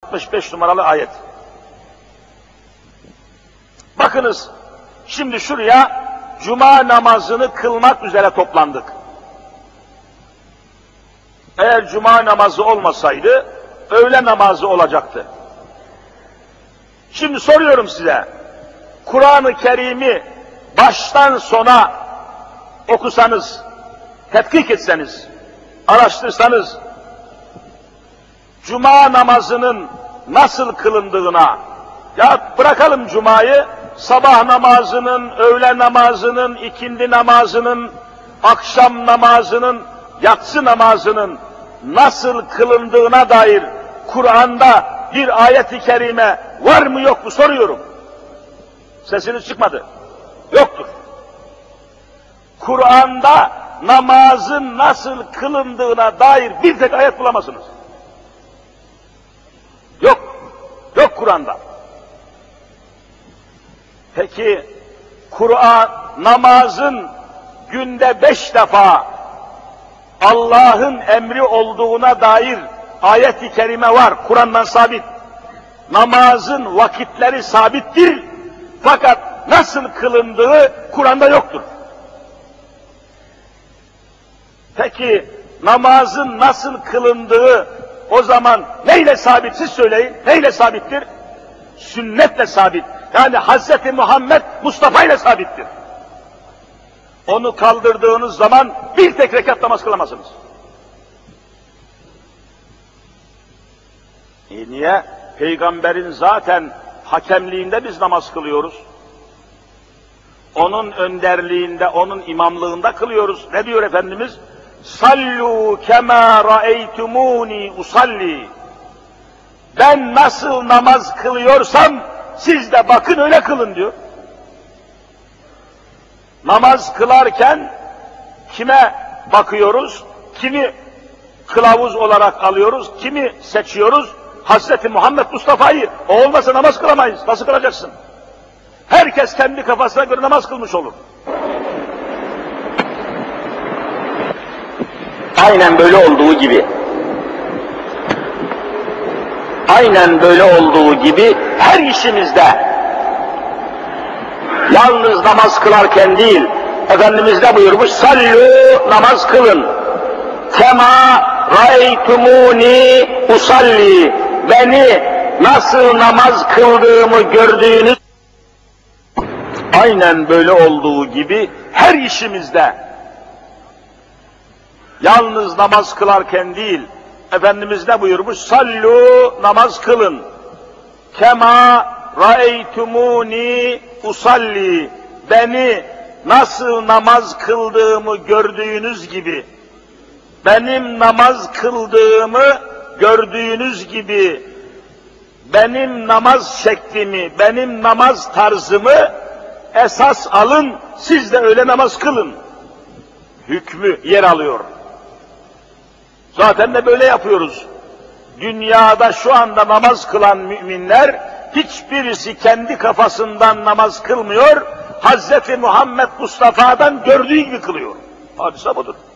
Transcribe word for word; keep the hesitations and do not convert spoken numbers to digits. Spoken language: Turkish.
altmış beş numaralı ayet. Bakınız, şimdi şuraya cuma namazını kılmak üzere toplandık. Eğer cuma namazı olmasaydı, öğle namazı olacaktı. Şimdi soruyorum size, Kur'an-ı Kerim'i baştan sona okusanız, tetkik etseniz, araştırsanız, cuma namazının nasıl kılındığına, ya bırakalım cumayı, sabah namazının, öğle namazının, ikindi namazının, akşam namazının, yatsı namazının nasıl kılındığına dair Kur'an'da bir ayet-i kerime var mı yok mu soruyorum. Sesiniz çıkmadı. Yoktur. Kur'an'da namazın nasıl kılındığına dair bir tek ayet bulamazsınız. Yok. Yok Kur'an'da. Peki Kur'an namazın günde beş defa Allah'ın emri olduğuna dair ayet-i kerime var. Kur'an'dan sabit. Namazın vakitleri sabittir. Fakat nasıl kılındığı Kur'an'da yoktur. Peki namazın nasıl kılındığı o zaman neyle sabit? Siz söyleyin. Neyle sabittir? Sünnetle sabit. Yani Hazreti Muhammed Mustafa ile sabittir. Onu kaldırdığınız zaman bir tek rekat namaz kılamazsınız. E niye? Peygamberin zaten hakemliğinde biz namaz kılıyoruz. Onun önderliğinde, onun imamlığında kılıyoruz. Ne diyor Efendimiz? Sallu kema ra'eytumuni usalli. Ben nasıl namaz kılıyorsam siz de bakın öyle kılın diyor. Namaz kılarken kime bakıyoruz? Kimi kılavuz olarak alıyoruz? Kimi seçiyoruz? Hazreti Muhammed Mustafa'yı. O olmasa namaz kılamayız. Nasıl kılacaksın? Herkes kendi kafasına göre namaz kılmış olur. Aynen böyle olduğu gibi. Aynen böyle olduğu gibi her işimizde, yalnız namaz kılarken değil, Efendimiz de buyurmuş, sallu, namaz kılın. Kema ra'eytumuni usalli, beni nasıl namaz kıldığımı gördüğünüz, aynen böyle olduğu gibi her işimizde, yalnız namaz kılarken değil, Efendimiz ne buyurmuş? Sallu, namaz kılın. Kema ra'eytumuni usalli, beni nasıl namaz kıldığımı gördüğünüz gibi, benim namaz kıldığımı gördüğünüz gibi, benim namaz şeklimi, benim namaz tarzımı esas alın, siz de öyle namaz kılın. Hükmü yer alıyor. Zaten de böyle yapıyoruz. Dünyada şu anda namaz kılan müminler, hiçbirisi kendi kafasından namaz kılmıyor, Hazreti Muhammed Mustafa'dan gördüğü gibi kılıyor. Hadise budur.